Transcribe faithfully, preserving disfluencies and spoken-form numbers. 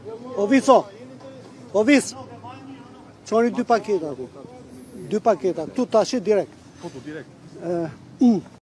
O viso. O vis. Çoni dy paketa ku. Dy paketa. Tu tash direkt. Po, po, direkt. Ë,